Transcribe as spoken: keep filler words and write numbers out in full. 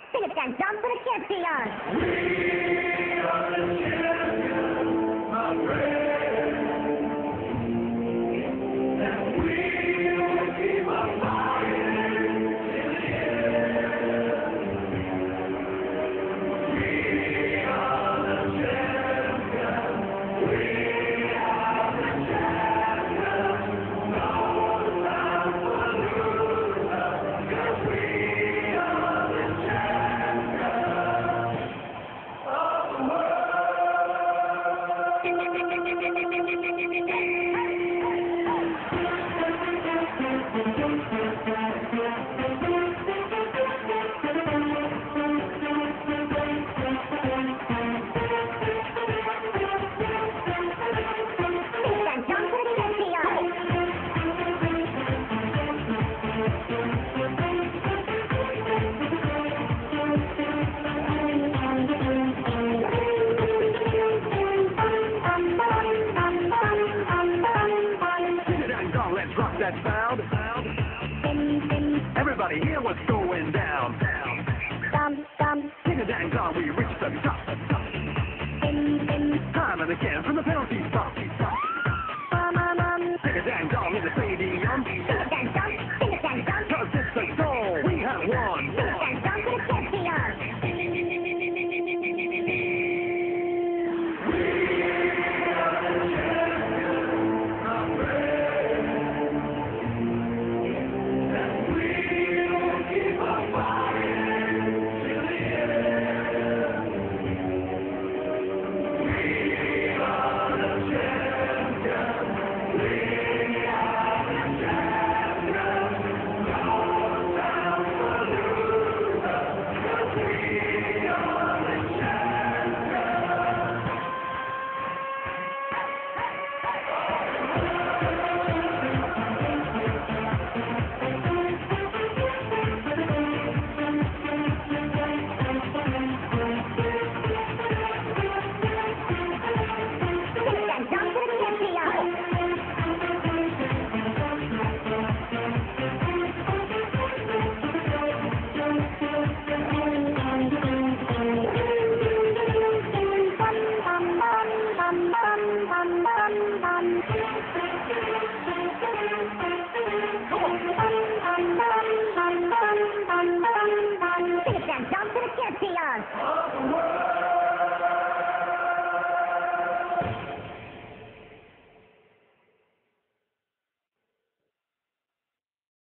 Sing it again, jump for the champions. We are the champions, my friend. And we will keep on fighting till the end. We are the champions. We are the champions. No time for losers, 'cause we are the champions of the Let's rock that sound. Everybody hear what's going down. Sing a dang song, we reach the top. Time and again from the penalty spot. Sing a dang song in the stadium. Cause it's a goal, we have won. Jump to the champions!